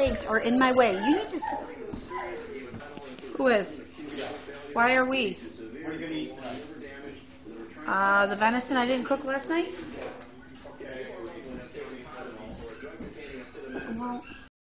legs are in my way. You need to. Who is? Why are we? The venison I didn't cook last night? Well,